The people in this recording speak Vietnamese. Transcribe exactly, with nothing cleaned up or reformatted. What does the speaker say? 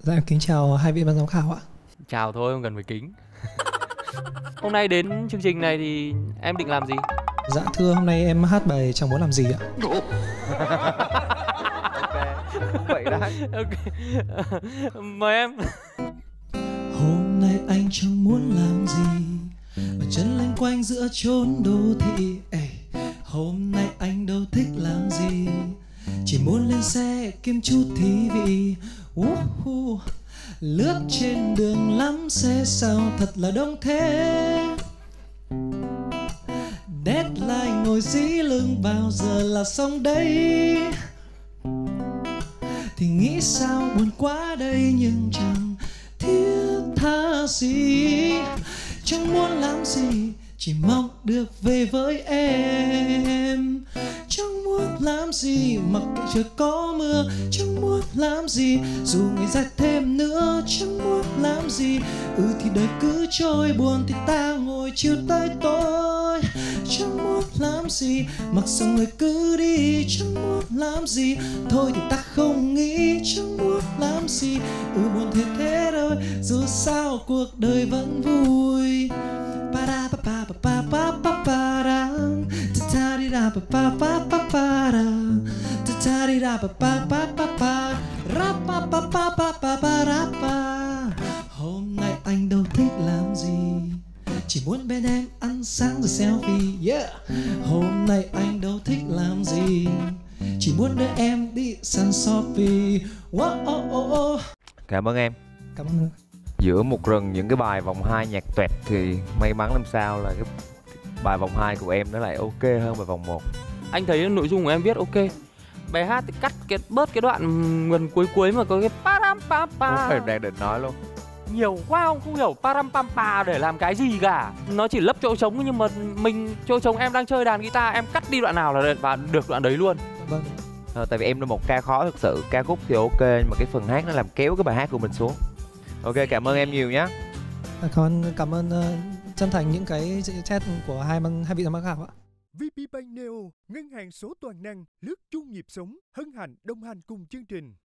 Dạ em kính chào hai vị ban giám khảo ạ. Chào thôi, không cần phải kính. Hôm nay đến chương trình này thì em định làm gì? Dạ thưa, hôm nay em hát bài Chẳng Muốn Làm Gì ạ. Ok, vậy đó. Ok. Mời em. Hôm nay anh chẳng muốn làm gì, mà chân lanh quanh giữa chốn đô thị. Ê, hôm nay anh đâu thích làm gì, chỉ muốn lên xe kiếm chút thí vị. uh-huh. Lướt trên đường lắm xe sao thật là đông thế. Deadline ngồi dí lưng bao giờ là xong đây. Thì nghĩ sao buồn quá đây, nhưng chẳng thiết tha gì. Chẳng muốn làm gì, chỉ mong được về với em. Chẳng muốn làm gì, mặc kệ trời có mưa. Chẳng muốn làm gì, dù ngày dài thêm nữa. Chẳng muốn làm gì, ừ thì đời cứ trôi. Buồn thì ta ngồi chiều tới tối. Chẳng muốn làm gì, mặc sao người cứ đi. Chẳng muốn làm gì, thôi thì ta không nghĩ. Chẳng muốn làm gì, ừ buồn thì thế thôi. Dù sao cuộc đời vẫn vui. Ba ba ba ba ba ba ba ba da, ta di da ba ba ba ba ba da, ta di da ba ba ba ba ba, ra ba ba ba ba ba ba ra ba. Hôm nay anh đâu thích làm gì, chỉ muốn bên em ăn sáng rồi selfie. Yeah. Hôm nay anh đâu thích làm gì, chỉ muốn đưa em đi săn shopping. Wow, oh, oh, oh. Cảm ơn em. Cảm ơn. Giữa một rừng những cái bài vòng hai nhạc toẹt thì may mắn làm sao là cái bài vòng hai của em nó lại ok hơn bài vòng một. Anh thấy nội dung của em viết ok. Bài hát thì cắt cái bớt cái đoạn gần cuối cuối mà có cái param pam pa. Không phải đang định nói luôn. Nhiều quá không, không hiểu param pam pa để làm cái gì cả. Nó chỉ lấp chỗ trống, nhưng mà mình chỗ trống em đang chơi đàn guitar, em cắt đi đoạn nào là và được đoạn đấy luôn. Vâng. À, tại vì em là một ca khó thực sự, ca khúc thì ok nhưng mà cái phần hát nó làm kéo cái bài hát của mình xuống. Ok, cảm ơn em nhiều nhé. Con cảm ơn uh, chân thành những cái chat của hai hai vị giám khảo ạ. vê pê Bank Neo, ngân hàng số toàn năng, lướt chung nhịp sống, hân hạnh đồng hành cùng chương trình.